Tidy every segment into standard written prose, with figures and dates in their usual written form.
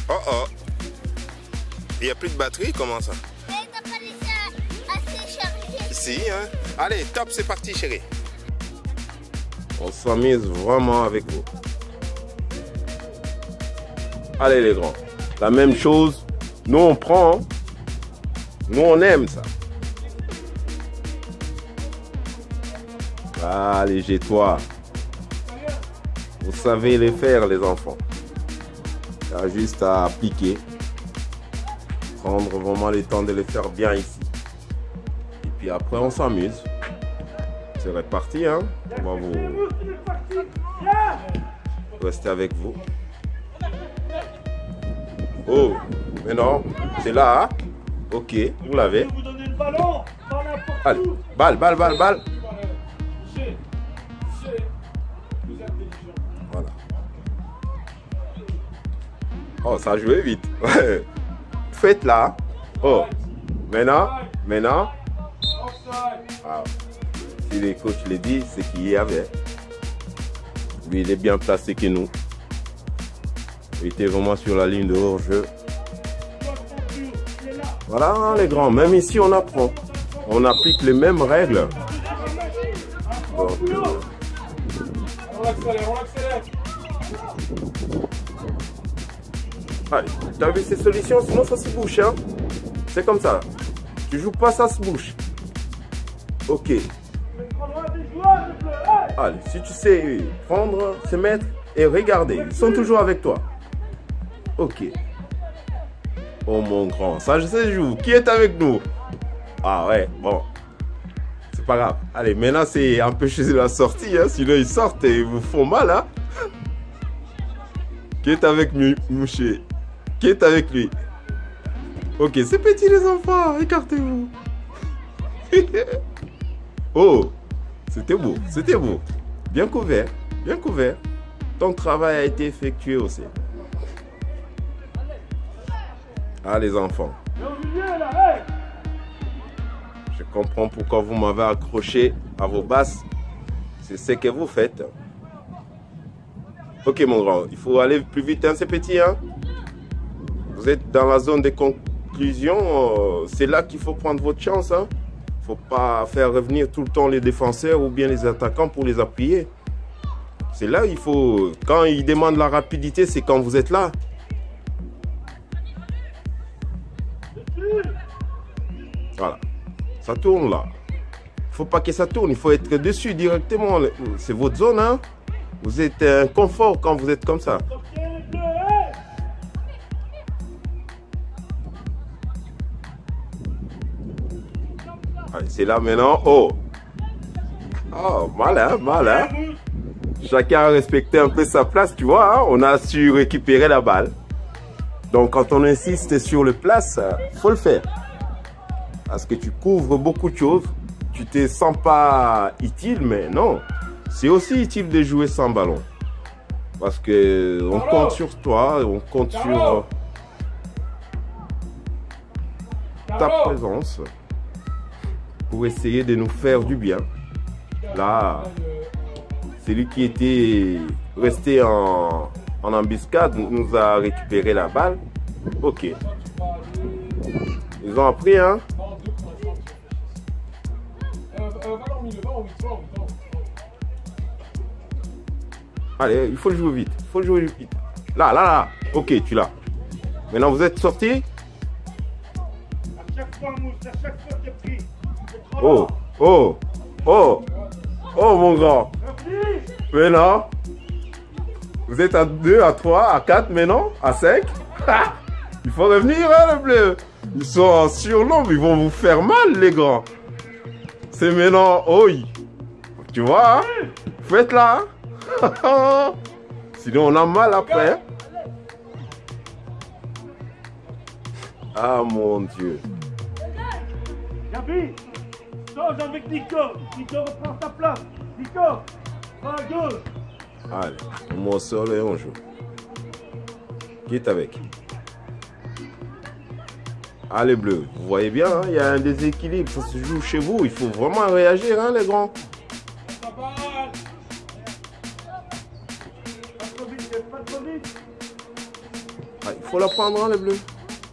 Oh oh. Il n'y a plus de batterie, comment ça? Mais t'as pas laissé assez chargé. Si, hein. Allez, top, c'est parti, chérie. On s'amuse vraiment avec vous. Allez, les grands. La même chose. Nous, on prend. Hein. Nous, on aime ça. Allez, toi. Vous savez les faire, les enfants. Il y a juste à appliquer. Prendre vraiment le temps de les faire bien ici. Et puis après, on s'amuse. C'est reparti, hein. On va vous rester avec vous. Oh, mais non, c'est là, hein. Ok, vous l'avez. Allez, balle. Voilà. Oh, ça a joué vite. Faites là. Oh, maintenant. Ah. Si les coachs le disent, c'est qu'il y avait. Lui, il est bien placé que nous. Il était vraiment sur la ligne de hors-jeu. Voilà, hein, les grands. Même ici, on apprend. On applique les mêmes règles. Donc, On accélère. allez, t'as vu ces solutions? Sinon, ça se bouche. Hein? C'est comme ça. Tu joues pas, ça se bouche. Ok. Allez, si tu sais prendre, se mettre et regarder. Ils sont toujours avec toi. Ok. Oh mon grand, ça je sais jouer. Qui est avec nous? Ah ouais, bon. C'est pas grave. Allez, maintenant c'est empêcher la sortie. Hein? Sinon ils sortent et ils vous font mal. Hein? Qui est avec Mouché? Qui est avec lui? Ok, c'est petit les enfants. Écartez-vous. Oh, c'était beau. Bien couvert. Ton travail a été effectué aussi. Ah les enfants. Je comprends pourquoi vous m'avez accroché à vos basses. C'est ce que vous faites. Ok mon grand, il faut aller plus vite, hein, c'est petit. Hein? Vous êtes dans la zone de conclusion. C'est là qu'il faut prendre votre chance. Hein? Faut pas faire revenir tout le temps les défenseurs ou bien les attaquants pour les appuyer. C'est là il faut... Quand ils demandent la rapidité, c'est quand vous êtes là. Voilà. Ça tourne là. Faut pas que ça tourne. Il faut être dessus directement. C'est votre zone. Hein? Vous êtes un confort quand vous êtes comme ça. Allez, c'est là maintenant. Oh. Oh, malin. Chacun a respecté un peu sa place, tu vois. Hein? On a su récupérer la balle. Donc, quand on insiste sur le place, faut le faire. Parce que tu couvres beaucoup de choses. Tu te sens pas utile, mais non. C'est aussi utile de jouer sans ballon. Parce que on compte sur toi, on compte sur ta présence pour essayer de nous faire du bien. Là, celui qui était resté en embuscade nous a récupéré la balle. Ok. Ils ont appris, hein? Allez, il faut le jouer vite. Là. Ok, tu l'as. Maintenant, vous êtes sortis? Oh, mon grand. Maintenant, vous êtes à 2, à 3, à 4 maintenant, à 5. Il faut revenir, hein, le bleu. Ils sont en surnombre, ils vont vous faire mal, les grands. C'est maintenant, oui. Tu vois, hein? Faites là. Hein? Sinon, on a mal après. Ah, mon Dieu. Gabi, change avec Nico. Nico reprend sa place. Nico, va à gauche. Allez, on sort et on joue. Qui est avec? Allez, bleu. Vous voyez bien, hein, il y a un déséquilibre. Ça se joue chez vous. Il faut vraiment réagir, hein, les grands. Ah, il faut la prendre, hein, les bleus.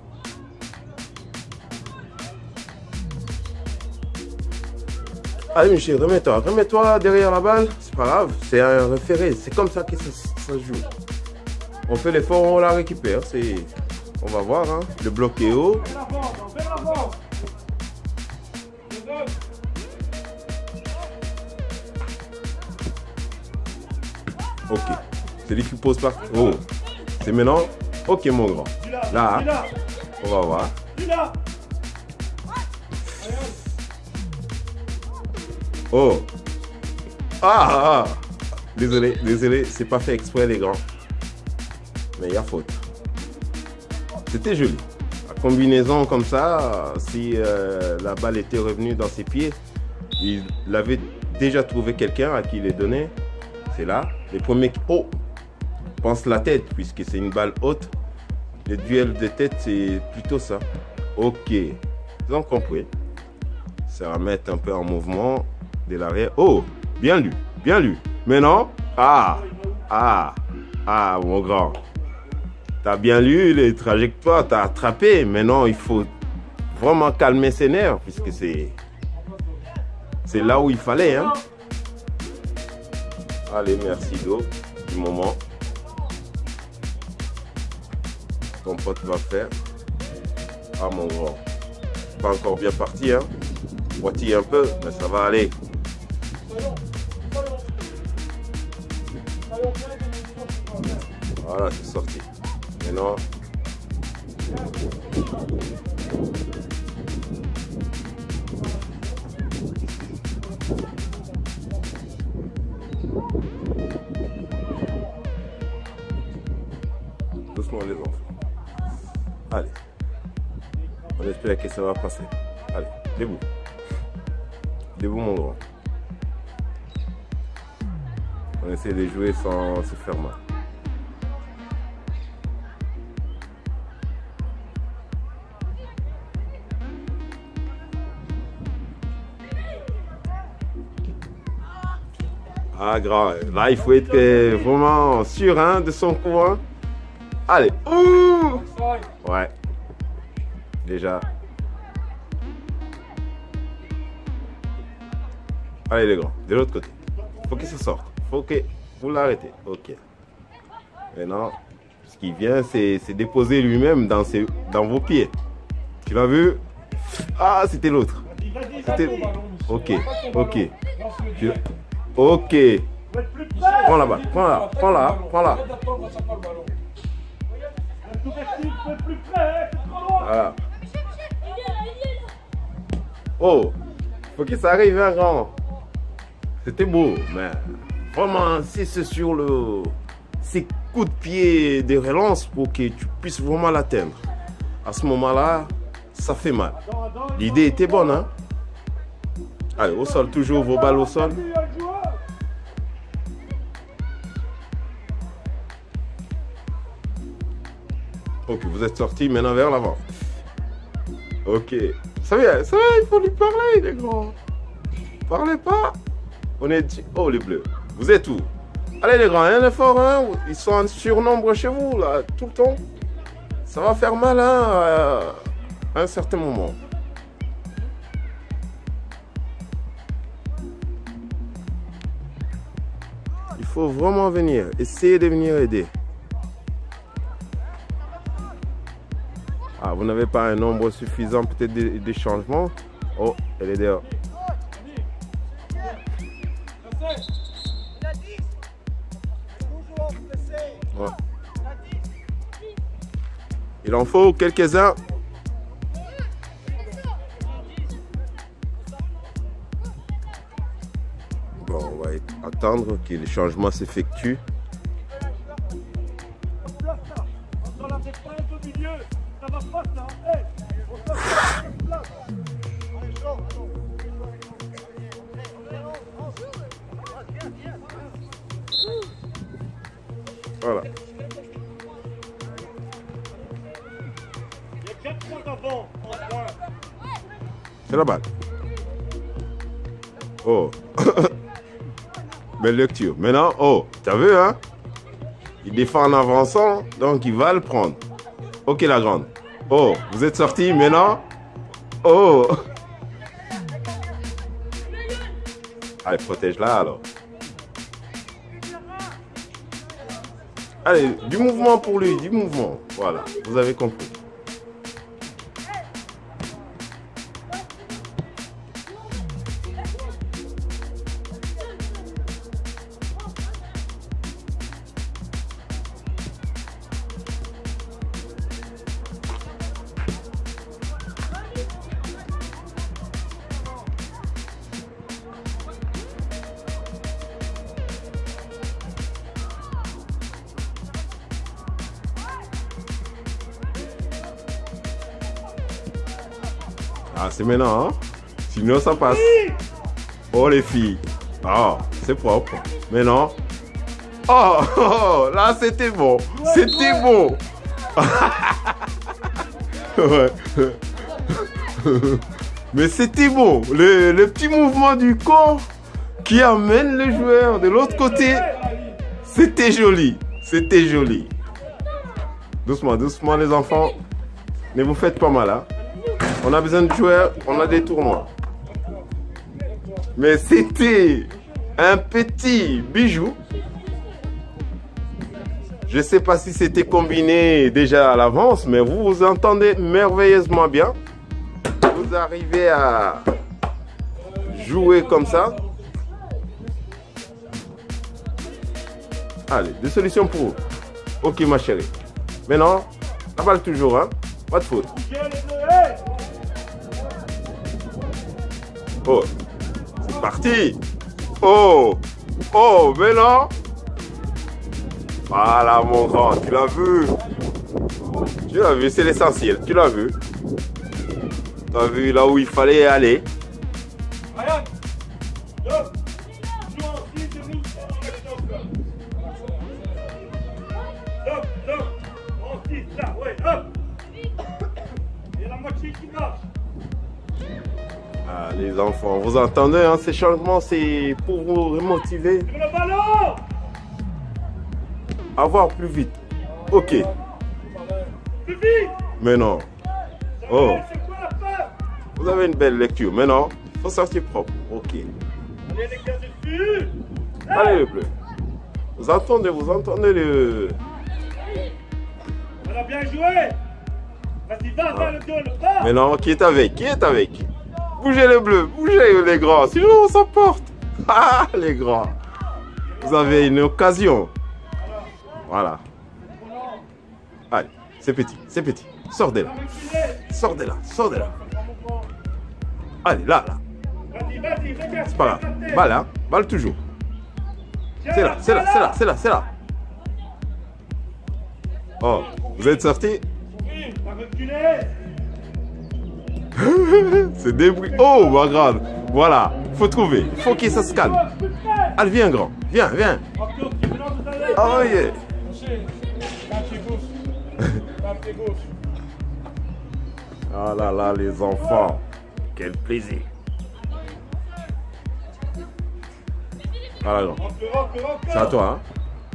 Allez, Michel, remets-toi derrière la balle. C'est pas grave, c'est un référé. C'est comme ça que ça se joue. On fait l'effort, on la récupère. On va voir, hein. Le bloc est haut. Ok. C'est lui qui pose pas. Oh. C'est maintenant. Ok, mon grand. Là, on va voir. Oh. Ah. Désolé, c'est pas fait exprès, les grands. Mais il y a faute. C'était joli. La combinaison comme ça, si la balle était revenue dans ses pieds, il avait déjà trouvé quelqu'un à qui il les donnait. C'est là. Les premiers... Oh, pense la tête, puisque c'est une balle haute. Les duels de tête, c'est plutôt ça. Ok. Ils ont compris. Ça va mettre un peu en mouvement de l'arrière. Oh, bien lu. Maintenant, mon grand. T'as bien lu les trajectoires, t'as attrapé. Maintenant, il faut vraiment calmer ses nerfs, puisque c'est là où il fallait, hein. Allez, merci d'eau du moment. Ton pote va faire. Ah, mon grand. Pas encore bien parti, hein. Boitille un peu, mais ça va aller. Voilà, c'est sorti. Maintenant. Doucement les enfants. Allez. On espère que ça va passer. Allez, debout. Debout mon grand. On essaie de jouer sans se faire mal. Ah, grand. Là, il faut être vraiment sûr, hein, de son coup. Hein. Allez. Ouh. Ouais. Déjà. Allez, les grands. De l'autre côté. Faut qu'il se sorte. Faut que vous l'arrêtez. Ok. Maintenant, ce qui vient, c'est déposer lui-même dans vos pieds. Tu l'as vu? Ah, c'était l'autre. C'était... Ok. Ok. Ok. Prends la balle. Prends-la. Voilà. Oh, faut que ça arrive, hein, grand. C'était beau, mais vraiment, si c'est sur ces coups de pied de relance pour que tu puisses vraiment l'atteindre. À ce moment-là, ça fait mal. L'idée était bonne, hein. Allez, au sol, toujours vos balles au sol. Ok, vous êtes sortis maintenant vers l'avant. Ok. Ça va, il faut lui parler, les grands. Parlez pas. On est... Oh, les bleus. Vous êtes où? Allez, les grands, un effort, hein. Ils sont en surnombre chez vous, là, tout le temps. Ça va faire mal, hein, à un certain moment. Il faut vraiment venir. Essayez de venir aider. Ah, vous n'avez pas un nombre suffisant peut-être de changements. Oh, elle est dehors. Ouais. Il en faut quelques-uns. Bon, on va attendre que les changements s'effectuent. Voilà. C'est la balle. Oh. Belle lecture. Maintenant, oh, t'as vu, hein? Il défend en avançant, donc il va le prendre. Ok, la grande. Oh, vous êtes sorti maintenant. Oh. Allez, protège-la alors. Allez, du mouvement pour lui, du mouvement. Voilà, vous avez compris. Ah, c'est maintenant, hein? Sinon, ça passe. Oh, les filles. Oh, c'est propre. Maintenant. Oh, oh, là, c'était bon. C'était bon. Ouais. Mais c'était bon. Le petit mouvement du corps qui amène le joueur de l'autre côté. C'était joli. C'était joli. Doucement, doucement, les enfants. Ne vous faites pas mal, hein? On a besoin de joueurs, on a des tournois. Mais c'était un petit bijou. Je ne sais pas si c'était combiné déjà à l'avance, mais vous vous entendez merveilleusement bien. Vous arrivez à jouer comme ça. Allez, des solutions pour vous. Ok, ma chérie. Maintenant, la balle toujours, hein? Pas de faute. Oh, c'est parti. Oh, oh, maintenant. Voilà, mon grand, tu l'as vu. Tu l'as vu, c'est l'essentiel, tu l'as vu. Tu as vu là où il fallait aller. Ryan, hop, joue en 6 de nous, hop, hop, en 6, là, ouais, hop. Et la moitié qui marche. Ah, les enfants, vous entendez, hein, ces changements, c'est pour vous remotiver. Sur le ballon. Avoir plus vite. Ok. Plus vite. Maintenant. Oh, C'est quoi la peur? vous avez une belle lecture. Maintenant, il faut sortir propre. Ok. Allez les gars dessus. Allez, le bleu. Vous entendez le... On a bien joué. Vas-y, va, le dos, le pas. Maintenant, qui est avec? Qui est avec? Bougez les bleus, bougez les grands, sinon on s'emporte. Ah, les grands. Vous avez une occasion. Voilà. Allez, c'est petit, c'est petit. Sors de là. Sors de là, sors de là. Allez, là, là. Vas-y, regarde. C'est pas grave. Balle, hein? Balle toujours. C'est là, c'est là, c'est là, c'est là, c'est là. Oh, vous êtes sorti? Oui, t'as reculé. C'est débris. Oh, ma grande. Voilà, faut trouver. Faut qu'il se calme. Allez, viens, grand. Viens, viens. Oh, yeah. Ah là là, les enfants. Quel plaisir. Voilà, grand. C'est à toi, hein.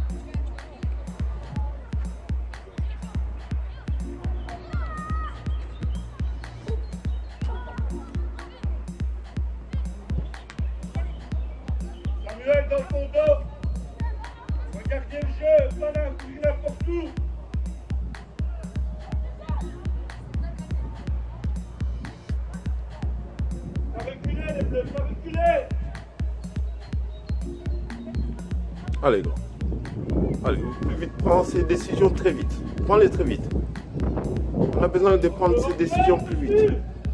Samuel dans ton dos. Regardez le jeu, pas n'importe où. Pas reculer les bleus, pas reculer. Allez, grand. Allez, plus vite, prends ces décisions très vite. Prends-les très vite. On a besoin de prendre ces décisions plus vite.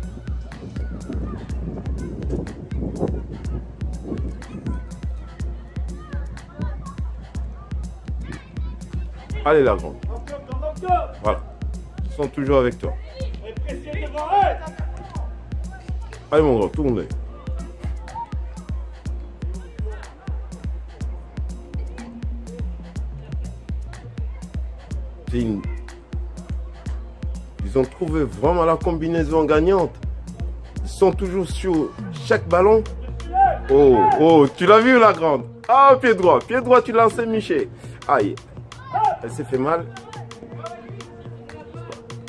Allez, la grande. Voilà. Ils sont toujours avec toi. Allez, mon grand, tournez. Ils ont trouvé vraiment la combinaison gagnante. Ils sont toujours sur chaque ballon. Oh, oh, tu l'as vu la grande. Ah, pied droit, tu lances Michel. Aïe, elle s'est fait mal.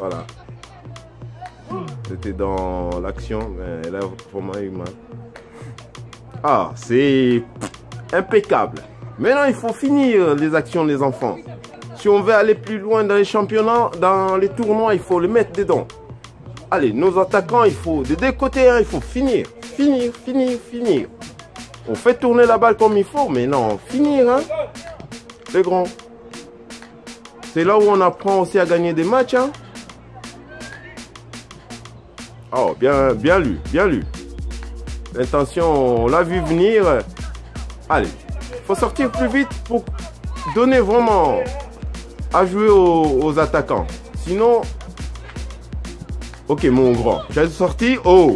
Voilà. C'était dans l'action, mais elle a vraiment eu mal. Ah, c'est impeccable. Maintenant, il faut finir les actions, les enfants. Si on veut aller plus loin dans les championnats, dans les tournois, il faut le mettre dedans. Allez, nos attaquants, il faut, des deux côtés, hein, il faut finir. Finir. On fait tourner la balle comme il faut, mais non, finir, hein, les grands. C'est là où on apprend aussi à gagner des matchs, hein. Oh, bien lu. L'intention, on l'a vu venir. Allez, il faut sortir plus vite pour donner vraiment à jouer aux attaquants. Sinon, ok, mon grand, j'ai sorti. Oh,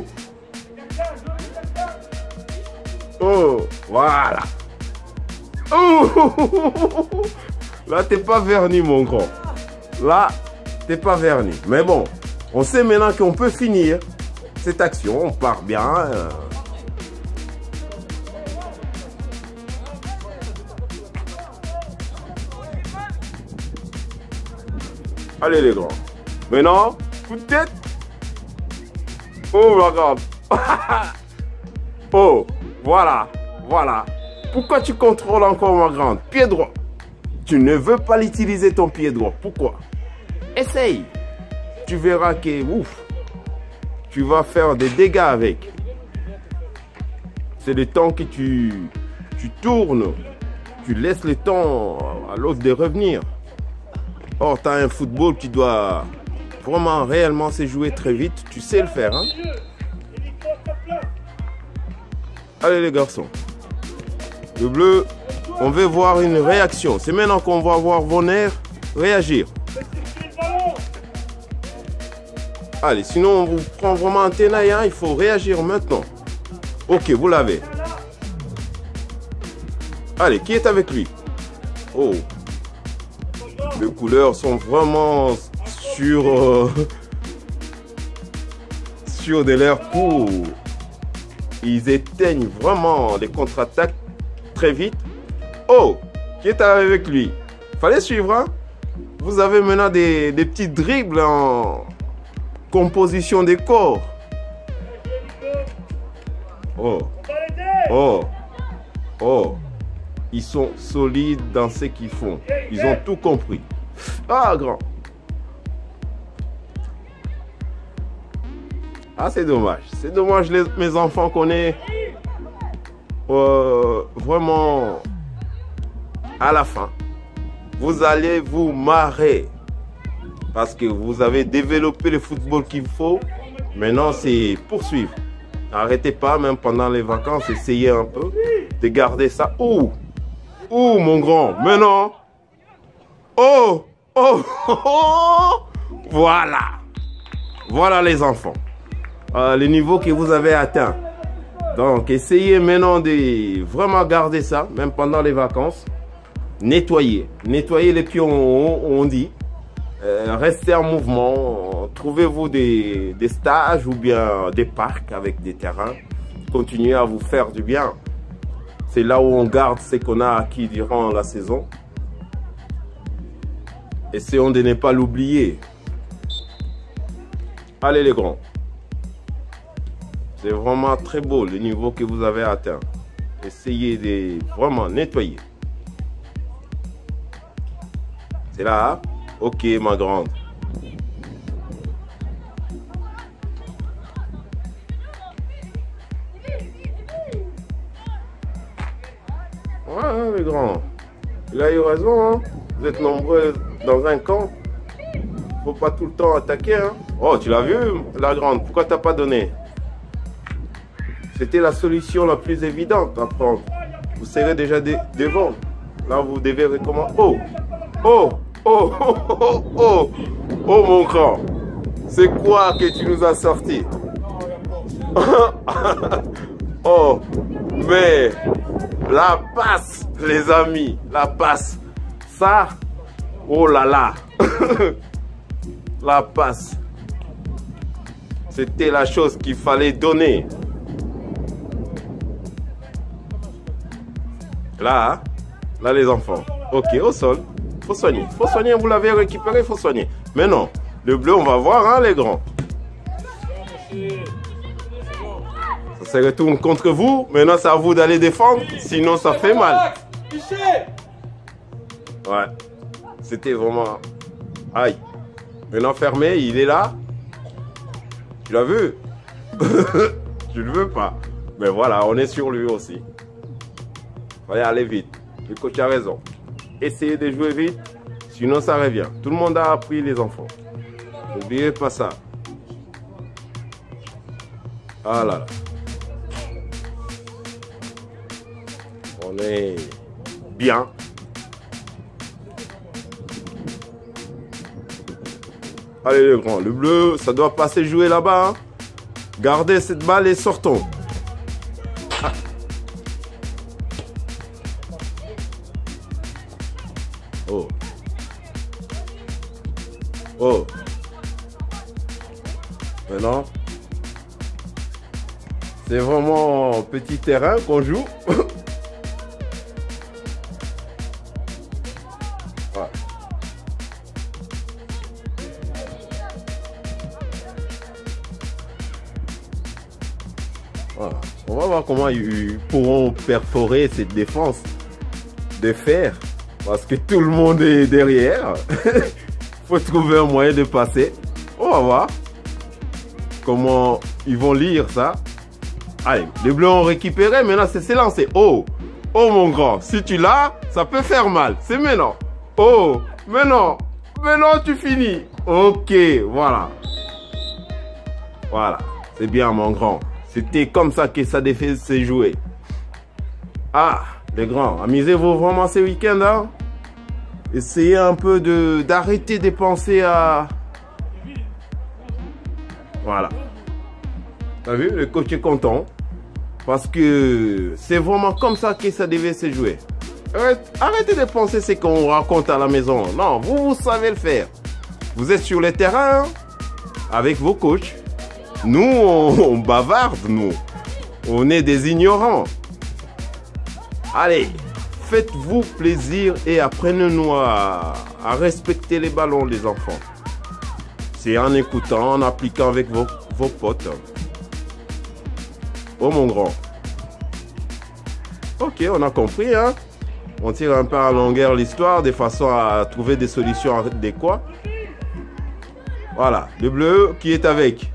voilà. Oh, là, t'es pas verni, mon grand. Là, t'es pas verni. Mais bon, on sait maintenant qu'on peut finir cette action. On part bien. Allez, les grands. Maintenant, coup de tête. Oh, regarde. Oh, voilà. Pourquoi tu contrôles encore, ma grande? Pied droit. Tu ne veux pas l'utiliser, ton pied droit. Pourquoi? Essaye. Tu verras que, ouf, tu vas faire des dégâts avec. C'est le temps que tu tournes. Tu laisses le temps à l'autre de revenir. Or, tu as un football qui doit vraiment, réellement se jouer très vite. Tu sais le faire, hein? Allez, les garçons. Le bleu, on veut voir une réaction. C'est maintenant qu'on va voir vos nerfs réagir. Allez, sinon on vous prend vraiment un tenaille, hein, il faut réagir maintenant. Ok, vous l'avez. Allez, qui est avec lui? Oh. Les couleurs sont vraiment sur de l'air pour. Ils éteignent vraiment les contre-attaques très vite. Oh, qui est avec lui? Fallait suivre, hein? Vous avez maintenant des petits dribbles en composition des corps. Oh. Ils sont solides dans ce qu'ils font. Ils ont tout compris. Ah, grand. Ah, c'est dommage. C'est dommage, mes enfants, qu'on est vraiment à la fin. Vous allez vous marrer. Parce que vous avez développé le football qu'il faut. Maintenant, c'est poursuivre. Arrêtez pas, même pendant les vacances, essayez un peu de garder ça. Oh, mon grand. Maintenant. Oh. Voilà les enfants. Le niveau que vous avez atteint. Donc, essayez maintenant de vraiment garder ça, même pendant les vacances. Nettoyez les pieds, on dit. Restez en mouvement. Trouvez-vous des stages ou bien des parcs avec des terrains. Continuez à vous faire du bien. C'est là où on garde ce qu'on a acquis durant la saison. Essayons de ne pas l'oublier. Allez, les grands. C'est vraiment très beau le niveau que vous avez atteint. Essayez de vraiment nettoyer. C'est là, hein? Ok, ma grande. Ouais, les grands. Il a eu raison, hein? Vous êtes nombreux dans un camp. Faut pas tout le temps attaquer, hein? Oh, tu l'as vu, la grande? Pourquoi t'as pas donné? C'était la solution la plus évidente à prendre. Vous serez déjà devant. Là, vous devez recommencer. Oh, mon grand. C'est quoi que tu nous as sorti? Oh, mais la passe, les amis, la passe. Ça, oh là là. La passe. C'était la chose qu'il fallait donner. Là, les enfants. Ok, au sol. Faut soigner, vous l'avez récupéré, faut soigner. Mais non, Le bleu, on va voir, hein, les grands. Ça se retourne contre vous. Maintenant, c'est à vous d'aller défendre. Sinon, ça fait mal. Ouais. C'était vraiment... Aïe. Maintenant, fermé, il est là. Tu l'as vu? Tu ne veux pas. Mais voilà, on est sur lui aussi. Fallait aller vite. Le coach a raison. Essayez de jouer vite. Sinon, ça revient. Tout le monde a appris, les enfants. N'oubliez pas ça. Ah là là. On est bien. Allez les grands, le bleu, ça doit passer jouer là-bas. Hein. Gardez cette balle et sortons. Ah. Oh. Oh. Maintenant, c'est vraiment petit terrain qu'on joue. Ouais. Voilà. On va voir comment ils pourront perforer cette défense de fer. Parce que tout le monde est derrière. Faut trouver un moyen de passer. On va voir comment ils vont lire ça. Allez, les bleus ont récupéré. Maintenant, c'est lancé. Oh, oh mon grand. Si tu l'as, ça peut faire mal. C'est maintenant. Oh, maintenant. Maintenant, tu finis. Ok, voilà. Voilà. C'est bien, mon grand. C'était comme ça que ça devait se jouer. Ah, les grands, amusez-vous vraiment ce week-end, hein? Essayez un peu d'arrêter de penser à... Voilà. T'as vu, le coach est content. Parce que c'est vraiment comme ça que ça devait se jouer. Arrêtez de penser ce qu'on raconte à la maison. Non, vous savez le faire. Vous êtes sur le terrain, hein, avec vos coachs. Nous, on bavarde, nous. On est des ignorants. Allez, faites-vous plaisir et apprenez-nous à respecter les ballons, les enfants. C'est en écoutant, en appliquant avec vos potes. Oh, mon grand. Ok, on a compris, hein. On tire un peu à longueur l'histoire de façon à trouver des solutions adéquates. Voilà, le bleu qui est avec.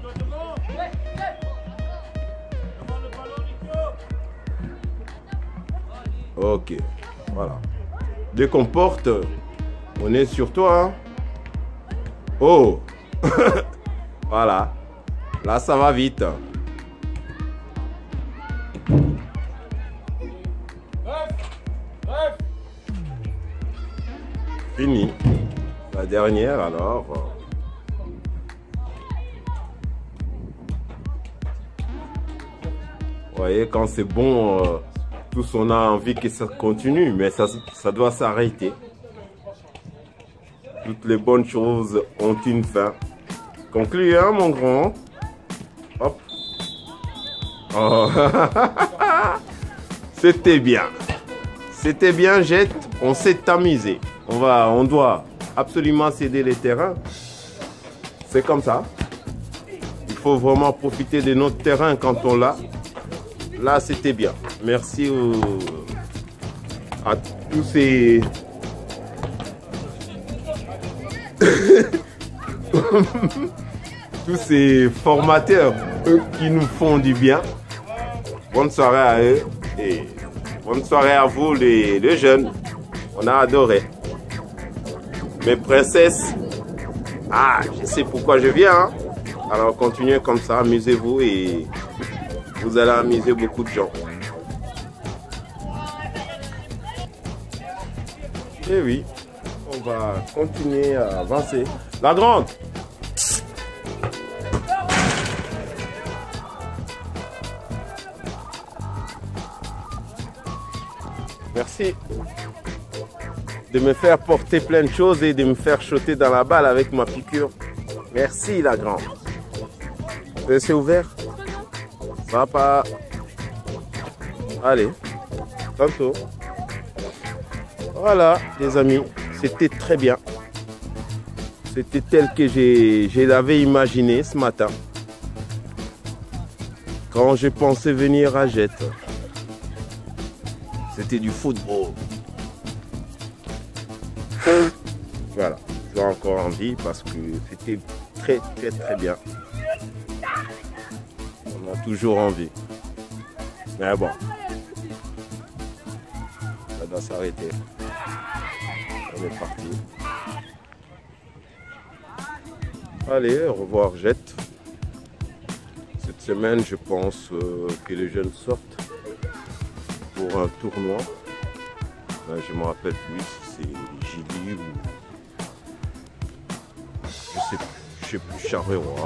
Ok, voilà. Dès qu'on porte, on est sur toi. Hein? Oh, voilà. Là, ça va vite. Fini. La dernière, alors. Vous voyez, quand c'est bon... tous on a envie que ça continue, mais ça doit s'arrêter. Toutes les bonnes choses ont une fin. Conclu, hein, mon grand. Hop. Oh. C'était bien. C'était bien, Jette. On s'est amusé. On doit absolument céder les terrains. C'est comme ça. Il faut vraiment profiter de notre terrain quand on l'a. Là, c'était bien. Merci à tous ces... tous ces formateurs, eux, qui nous font du bien. Bonne soirée à eux et bonne soirée à vous, les jeunes. On a adoré. Mes princesses, ah, je sais pourquoi je viens. Hein? Alors, continuez comme ça, amusez-vous et vous allez amuser beaucoup de gens. Et oui, on va continuer à avancer. La grande! Merci de me faire porter plein de choses et de me faire choter dans la balle avec ma piqûre. Merci la grande. C'est ouvert? Papa. Allez, tantôt. Voilà, les amis, c'était très bien. C'était tel que je l'avais imaginé ce matin. Quand j'ai pensé venir à Jette. C'était du football. Voilà. J'ai encore envie parce que c'était très bien. On a toujours envie. Mais bon. Ça doit s'arrêter. On est parti. Allez, au revoir Jette. Cette semaine, je pense que les jeunes sortent pour un tournoi. Je ne me rappelle plus si c'est Gili ou je sais plus, Charleroi.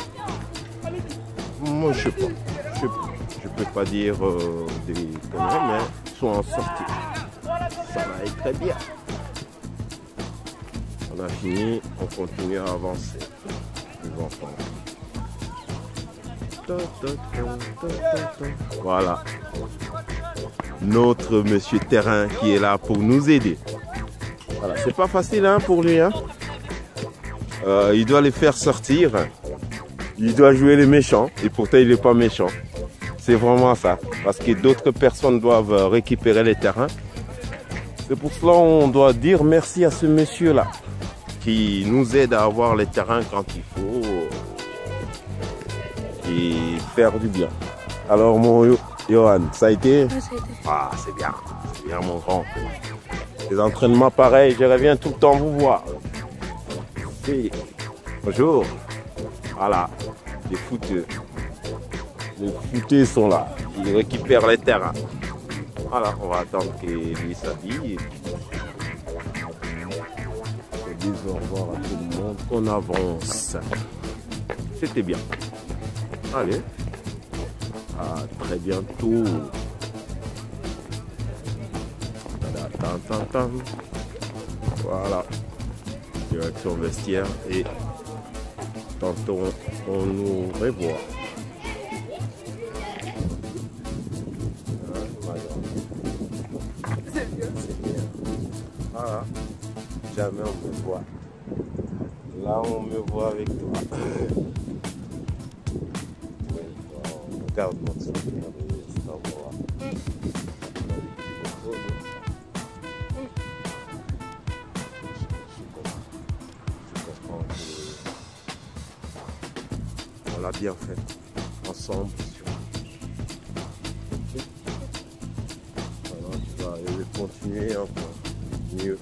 Moi je sais pas. Je peux pas dire des conneries, mais ils sont en sortie. Ça va être très bien. On a fini, on continue à avancer. Les enfants. Voilà. Notre monsieur Terrain qui est là pour nous aider. Voilà, c'est pas facile hein, pour lui. Hein. Il doit les faire sortir. Il doit jouer les méchants. Et pourtant il n'est pas méchant. C'est vraiment ça. Parce que d'autres personnes doivent récupérer les terrains. C'est pour cela qu'on doit dire merci à ce monsieur là. Qui nous aide à avoir les terrains quand il faut. Et faire du bien. Alors mon Johan, ça a été? Ouais, ça a été. Ah, c'est bien mon grand. Les entraînements pareils, je reviens tout le temps vous voir. Et bonjour. Voilà, les footeux. Les footeux sont là. Ils récupèrent les terrains. Voilà, on va attendre que lui s'habille. Et dis au revoir à tout le monde. On avance. C'était bien. Allez. À très bientôt. Voilà. Direction vestiaire et tantôt on nous revoit. C'est bien. Voilà. Jamais on me voit. Là on me voit avec toi. Regarde mon souvenir de cet endroit. On l'a bien fait, ensemble. Alors tu vas aller continuer encore mieux.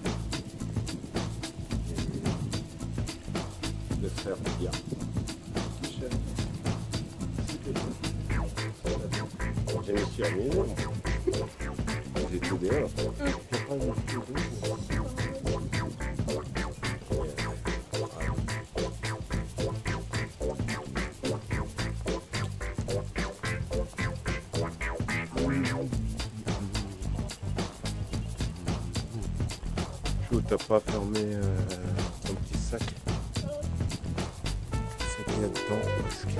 Et le faire bien. Je me suis amusé. J'ai tout dehors. T'as pas fermé ton petit sac. C'est bien dedans parce que...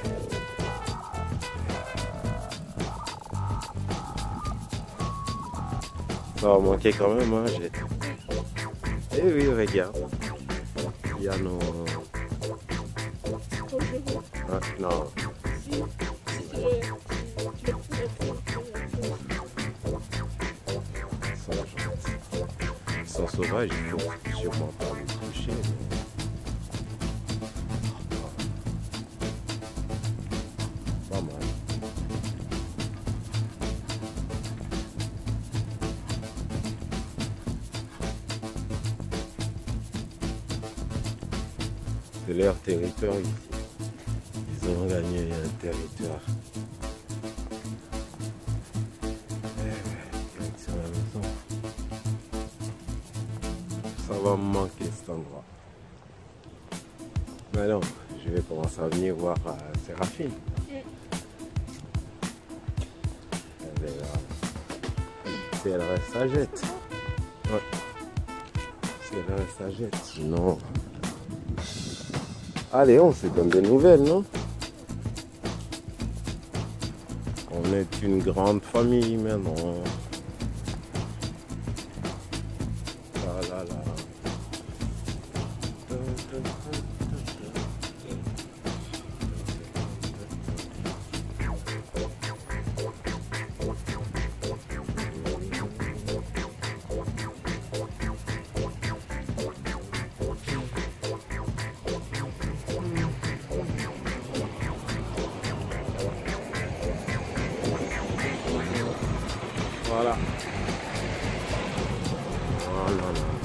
Ça va manquer quand même, hein, Eh oui, regarde. Il y a nos... Ah, non. Ils sont sauvages, il faut sûrement pas les toucher. Pas mal. C'est leur territoire ici. Ils ont gagné un territoire. Sur la maison. Ça va me manquer cet endroit. Mais non, je vais commencer à venir voir Séraphine. Elle est là. Si elle reste à Jette. Ouais. Si elle reste à Jette. Sinon... Allez, on se donne des nouvelles, non? On est une grande famille maintenant. Ah là là. Voilà. Voilà.